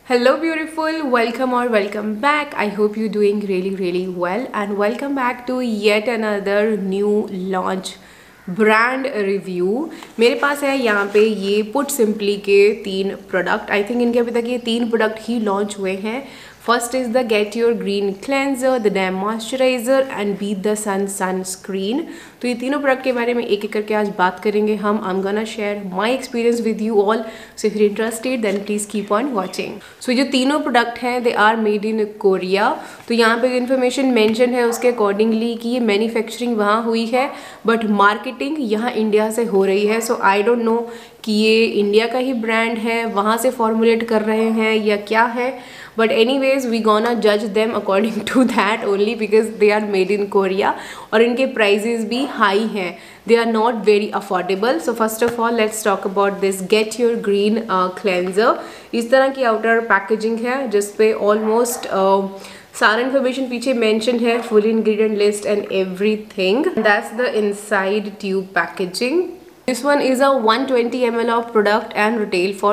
Hello beautiful, welcome or welcome back. I hope you're doing really well and welcome back to yet another new launch brand review. मेरे पास है यहाँ पे ये put simply के 3 product. I think इनके अभी तक ये 3 प्रोडक्ट ही लॉन्च हुए हैं। First is the get your green cleanser, the dam moisturiser and beat the sun sunscreen. तो ये तीनों प्रोडक्ट के बारे में एक एक करके आज बात करेंगे हम। I am gonna share my experience with you all, so if you interested then please keep on watching. So जो तीनों प्रोडक्ट हैं they are made in Korea. तो यहाँ पे इन्फॉर्मेशन मेंशन है उसके अकॉर्डिंगली कि ये मैन्युफैक्चरिंग वहाँ हुई है बट मार्केटिंग यहाँ इंडिया से हो रही है। सो आई डोंट नो कि ये इंडिया का ही ब्रांड है, वहाँ से फॉर्मुलेट कर रहे हैं या क्या है, बट एनीवेज वी गोना जज them according to that only because they are made in Korea और इनके प्राइजेस भी हाई हैं, they are not very affordable. So first of all let's talk about this get your green cleanser. इस तरह की outer packaging है जिसपे almost सारा इन्फॉर्मेशन पीछे मेंशन है, full ingredient list and everything. That's the inside tube packaging. This one is a 120 ml of product and retail for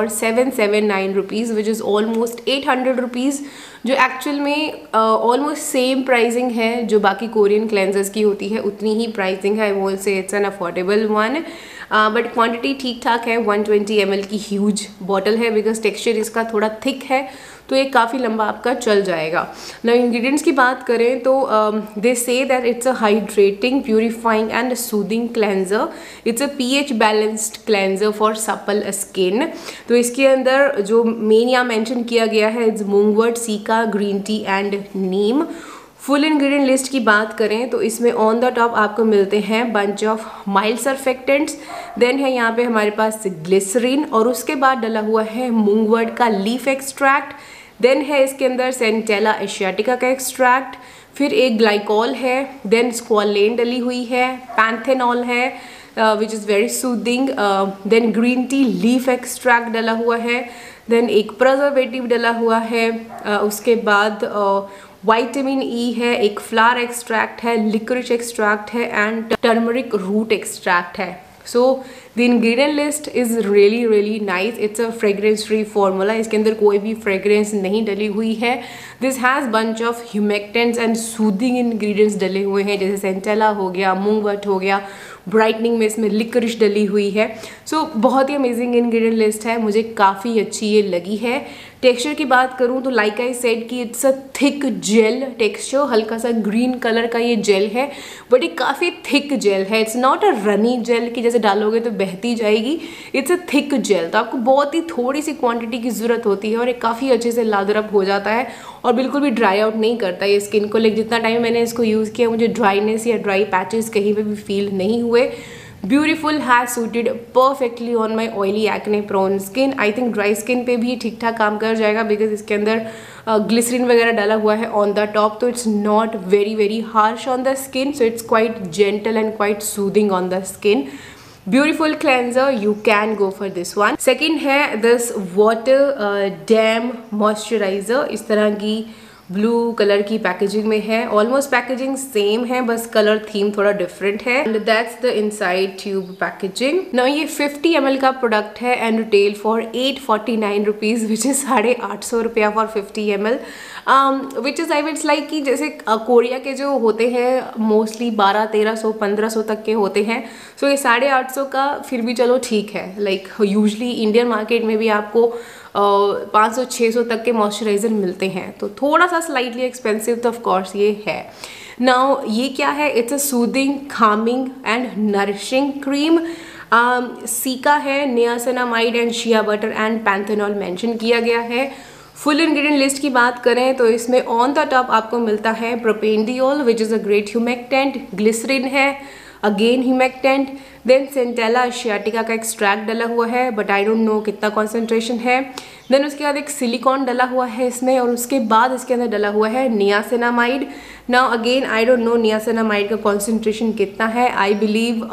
779 rupees which is almost 800 rupees, जो actual में almost same pricing है जो बाकी Korean cleansers की होती है, उतनी ही pricing है। वो से it's an affordable one but quantity ठीक ठाक है। 120 ml की ह्यूज बॉटल है बिकॉज टेक्सचर इसका थोड़ा थिक है तो ये काफ़ी लंबा आपका चल जाएगा। ना इंग्रेडिएंट्स की बात करें तो they say that it's a hydrating, purifying and soothing cleanser. It's a pH balanced cleanser for supple skin. तो इसके अंदर जो मेन यहाँ मेंशन किया गया है it's mugwort, cica, green tea and neem. Full ingredient list की बात करें तो इसमें ऑन द टॉप आपको मिलते हैं bunch of mild surfactants, then है यहाँ पे हमारे पास ग्लिसरीन और उसके बाद डला हुआ है मूंगवर्ट का लीफ एक्सट्रैक्ट, देन है इसके अंदर सेंटेला एशियाटिका का एक्सट्रैक्ट, फिर एक ग्लाइकॉल है, देन स्क्वालेन डली हुई है, पैंथेनॉल है which is very soothing, then green tea leaf extract डला हुआ है, देन एक प्रिजर्वेटिव डला हुआ है, उसके बाद विटामिन ई है, एक फ्लावर एक्सट्रैक्ट है, लिक्रिच एक्सट्रैक्ट है एंड टर्मरिक रूट एक्सट्रैक्ट है। So the ingredient list is really nice. It's a fragrance free formula, इसके अंदर कोई भी फ्रेग्रेंस नहीं डली हुई है। This has bunch of humectants and soothing ingredients डले हुए हैं जैसे सेंटेला हो गया, मूंगवर्ट हो गया, ब्राइटनिंग में इसमें लिक्रिश डली हुई है। सो बहुत ही अमेजिंग इंग्रेडिएंट लिस्ट है, मुझे काफ़ी अच्छी ये लगी है। टेक्सचर की बात करूँ तो लाइक आई सेड कि it's a thick gel texture, हल्का सा ग्रीन कलर का ये जेल है बट ये काफ़ी थिक जेल है। It's not a runny gel कि जैसे डालोगे तो बहती जाएगी, इट्स अ थिक जेल। तो आपको बहुत ही थोड़ी सी क्वांटिटी की ज़रूरत होती है और ये काफ़ी अच्छे से लादरअप हो जाता है और बिल्कुल भी ड्राई आउट नहीं करता ये स्किन को। लेकिन जितना टाइम मैंने इसको यूज़ किया मुझे ड्राइनेस या ड्राई पैचेस कहीं पे भी फील नहीं हुए। Beautiful, has suited perfectly on my oily acne prone skin. I think dry skin पे भी ठीक ठाक काम कर जाएगा बिकॉज इसके अंदर ग्लिसरीन वगैरह डाला हुआ है ऑन द टॉप, तो it's not very harsh on the skin, so it's quite gentle and quite soothing on the skin. Beautiful cleanser, you can go for this one. Second है this water dam moisturizer. इस तरह की blue colour की packaging में है, almost packaging same है बस colour theme थोड़ा डिफरेंट है। And that's the inside tube packaging. ना ये 50 ml का प्रोडक्ट है and retail for 849 rupees which is 850 रुपया for 50 ml, which is I विट्स लाइक कि जैसे कोरिया के जो होते हैं मोस्टली 1200-1300 1500 तक के होते हैं। सो ये 850 का फिर भी चलो ठीक है। लाइक यूजली इंडियन मार्केट में भी आपको 500-600 तक के मॉइस्चराइज़र मिलते हैं, तो थोड़ा सा स्लाइटली एक्सपेंसिव तो ऑफ कोर्स ये है। नाउ ये क्या है, it's a soothing, calming and nourishing cream. Cica है, niacinamide and shea butter and panthenol mention किया गया है। फुल इंग्रेडिएंट लिस्ट की बात करें तो इसमें ऑन द टॉप आपको मिलता है propanediol which is a great humectant, glycerin है again humectant, then centella asiatica का एक्सट्रैक्ट डला हुआ है बट आई डोंट नो कितना कॉन्सेंट्रेशन है। देन उसके बाद एक सिलिकॉन डला हुआ है इसमें और उसके बाद इसके अंदर डला हुआ है niacinamide. Now again I don't know niacinamide का कॉन्सेंट्रेशन कितना है, आई बिलीव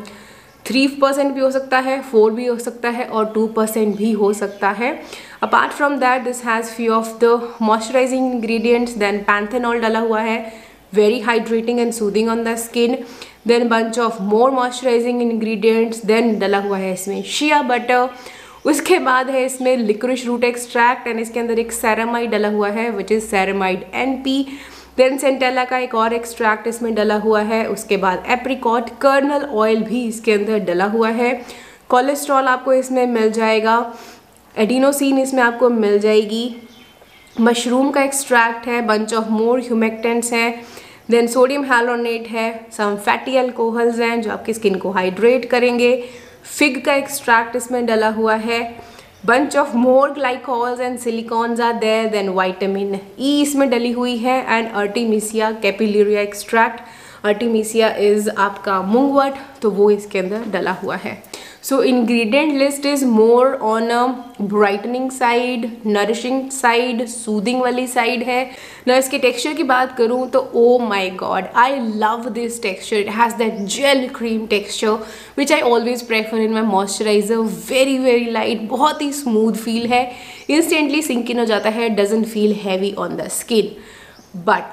3% भी हो सकता है, 4 भी हो सकता है और 2% भी हो सकता है। Apart from that this has few of the moisturizing ingredients, then panthenol डला हुआ है, very hydrating and soothing on the skin, then bunch of more moisturizing ingredients, then डला हुआ है इसमें shea butter, उसके बाद है इसमें लिक्रिश रूट एक्सट्रैक्ट एंड इसके अंदर एक सेरामाइड डला हुआ है which is ceramide NP। Then centella का एक और एक्सट्रैक्ट इसमें डला हुआ है। उसके बाद एप्रिकॉट कर्नल ऑयल भी इसके अंदर डला हुआ है। कोलेस्ट्रॉल आपको इसमें मिल जाएगा, एडिनोसिन इसमें आपको मिल जाएगी, मशरूम का एक्सट्रैक्ट है, बंच ऑफ मोर ह्यूमेक्टेंट्स हैं, देन सोडियम हैलोनेट है, सम फैटी अल्कोहल्स हैं जो आपकी स्किन को हाइड्रेट करेंगे, फिग का एक्सट्रैक्ट इसमें डला हुआ है, bunch of more glycols and silicons are there, then vitamin E इसमें डली हुई है and Artemisia capillaria extract। Artemisia is आपका मूंगवट, तो वो इसके अंदर डला हुआ है। So ingredient list is more on a brightening side, nourishing side, soothing वाली साइड है ना। इसके टेक्सचर की बात करूँ तो oh my god, I love this texture. It has that gel cream texture which I always prefer in my moisturizer. Very very light, बहुत ही स्मूथ फील है, इंस्टेंटली सिंक इन हो जाता है, doesn't feel heavy on the skin. But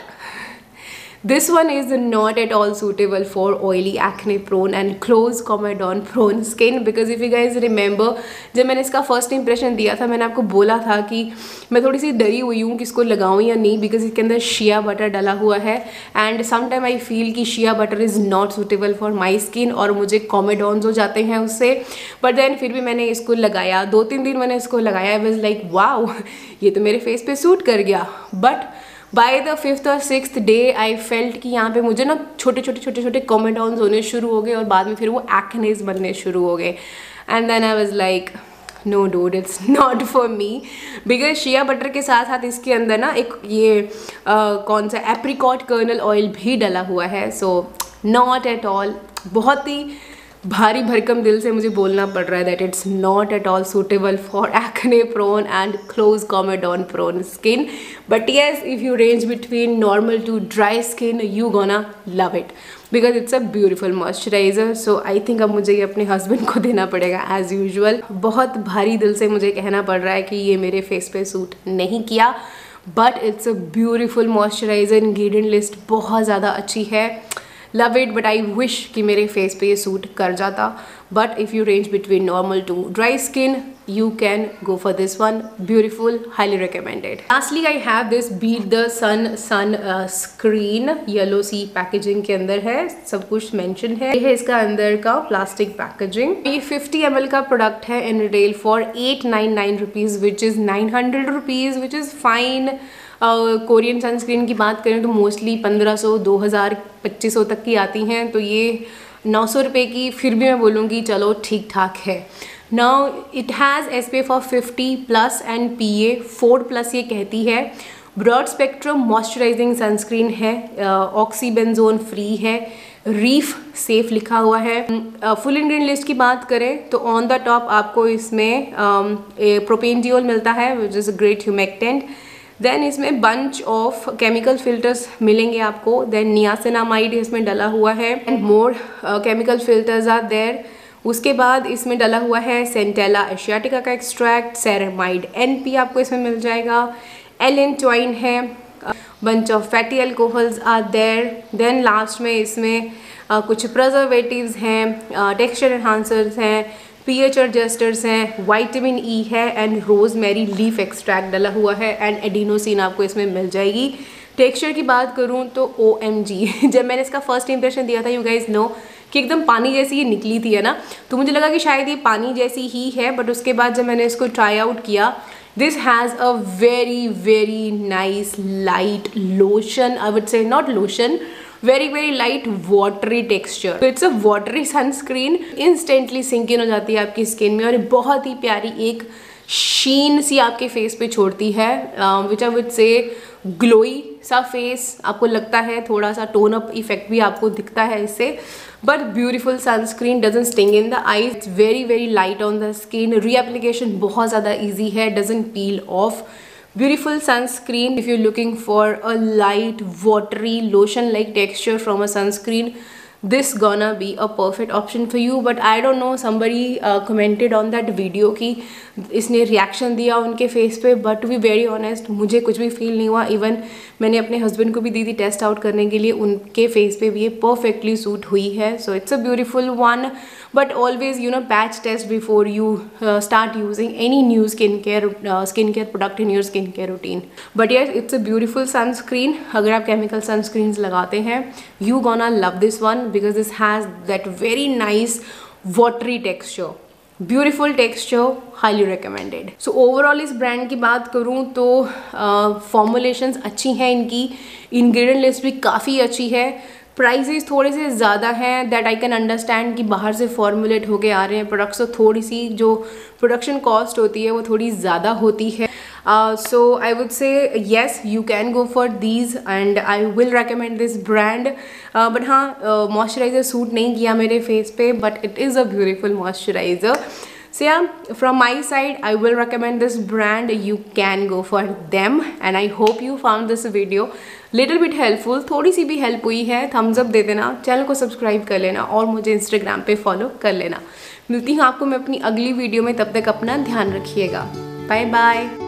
this one is not at all suitable for oily, acne prone and close comedone prone skin because if you guys remember, जब मैंने इसका first impression दिया था मैंने आपको बोला था कि मैं थोड़ी सी डरी हुई हूँ कि इसको लगाऊँ या नहीं बिकॉज इसके अंदर शिया बटर डला हुआ है एंड समटाइम आई फील कि shea butter is not suitable for my skin और मुझे कॉमेडॉन्स हो जाते हैं उससे। बट देन फिर भी मैंने इसको लगाया, 2-3 दिन मैंने इसको लगाया। आई वाज लाइक वाओ, ये तो मेरे फेस पे सूट कर गया। बट बाय द 5th और 6th डे आई फेल्ट कि यहाँ पे मुझे ना छोटे छोटे कॉमेडॉन्स होने शुरू हो गए और बाद में फिर वो एक्नेस बनने शुरू हो गए and then I was like no dude, it's not for me because shea butter के साथ साथ इसके अंदर ना एक ये कौन सा एप्रिकॉट कर्नल ऑयल भी डला हुआ है। सो नॉट एट ऑल, बहुत ही भारी भरकम दिल से मुझे बोलना पड़ रहा है that it's not at all suitable for acne prone and close comedone prone skin. But yes, if you range between normal to dry skin you gonna love it because it's a beautiful moisturizer. So I think अब मुझे ये अपने husband को देना पड़ेगा as usual. बहुत भारी दिल से मुझे कहना पड़ रहा है कि ये मेरे फेस पे सूट नहीं किया, but it's a beautiful moisturizer. Ingredient list बहुत ज़्यादा अच्छी है, love it. But I wish कि मेरे फेस पे ये सूट कर जाता। But if you range between normal to dry skin you can go for this one, beautiful, highly recommended. Lastly I have this Beat the Sun screen, yellow सी packaging के अंदर है, सब कुछ मेंशन है। ये है इसका अंदर का प्लास्टिक पैकेजिंग। ये 50 ml का प्रोडक्ट है in retail for 899 rupees which is 900 rupees which is fine. Korean sunscreen की बात करें तो मोस्टली 1500, 2000, 2500 तक की आती हैं, तो ये 900 रुपये की फिर भी मैं बोलूँगी चलो ठीक ठाक है। Now it has SPF of 50+ and PA 4+ ये कहती है। ब्रॉड स्पेक्ट्रम मॉइस्चराइजिंग सनस्क्रीन है, ऑक्सीबेंजोन फ्री है, रीफ सेफ लिखा हुआ है। फुल इंग्रेडिएंट लिस्ट की बात करें तो ऑन द टॉप आपको इसमें प्रोपेनडियोल मिलता है which is a great humectant. Then इसमें बंच ऑफ केमिकल फिल्टर्स मिलेंगे आपको। देन नियासिनामाइड इसमें डला हुआ है and more chemical filters are there. उसके बाद इसमें डला हुआ है सेंटेला एशियाटिका का एक्सट्रैक्ट, सेरेमाइड NP आपको इसमें मिल जाएगा, एलेंटोइन है, bunch of fatty alcohols are there. Then last में इसमें कुछ प्रिजर्वेटिव्स हैं, टेक्सचर एनहांसर्स हैं, pH एडजस्टर्स हैं, विटामिन E है एंड रोजमेरी लीफ एक्सट्रैक्ट डला हुआ है एंड एडिनोसिन आपको इसमें मिल जाएगी। टेक्सचर की बात करूँ तो OMG जब मैंने इसका फर्स्ट इंप्रेशन दिया था यू गाइज नो कि एकदम पानी जैसी ये निकली थी है ना, तो मुझे लगा कि शायद ये पानी जैसी ही है। बट उसके बाद जब मैंने इसको ट्राई आउट किया, this has a very very nice light lotion, I would say not lotion, very very light watery texture. तो it's a watery sunscreen, instantly sink in हो जाती है आपकी स्किन में और बहुत ही प्यारी एक शीन सी आपके फेस पे छोड़ती है which I would say glowy सा फेस आपको लगता है, थोड़ा सा टोन अप इफेक्ट भी आपको दिखता है इससे। But beautiful sunscreen, doesn't sting in the eyes, it's very very light on the skin, reapplication बहुत ज़्यादा ईजी है, doesn't peel off. Beautiful sunscreen if you're looking for a light watery lotion like texture from a sunscreen, this gonna be a perfect option for you. But I don't know, somebody commented on that video कि इसने reaction दिया उनके face पे, but to be very honest मुझे कुछ भी feel नहीं हुआ। even मैंने अपने husband को भी दी थी टेस्ट आउट करने के लिए, उनके face पे भी ये perfectly सूट हुई है। so it's a beautiful one, but always patch test before you start using any new skincare product in your skincare routine. But yes, it's a beautiful sunscreen. अगर आप chemical sunscreens लगाते हैं, you gonna love this one because this has that very nice watery texture. Beautiful texture, highly recommended. So overall इस brand की बात करूँ तो formulations अच्छी हैं इनकी, इंग्रेडिएंट लिस्ट भी काफ़ी अच्छी है. प्राइसेस थोड़े से ज़्यादा हैं, दैट आई कैन अंडरस्टैंड कि बाहर से फॉर्मुलेट होके आ रहे हैं प्रोडक्ट्स, तो थोड़ी सी जो प्रोडक्शन कॉस्ट होती है वो थोड़ी ज़्यादा होती है. So I would say yes, you can go for these and I will recommend this brand. But हाँ, मॉइस्चराइज़र सूट नहीं किया मेरे फेस पे, but it is a beautiful moisturizer. So yeah, from my side, I will recommend this brand. You can go for them and I hope you found this video little bit helpful. थोड़ी सी भी help हुई है, thumbs up दे देना, channel को subscribe कर लेना और मुझे इंस्टाग्राम पे फॉलो कर लेना. मिलती हूँ आपको मैं अपनी अगली वीडियो में, तब तक अपना ध्यान रखिएगा. Bye bye.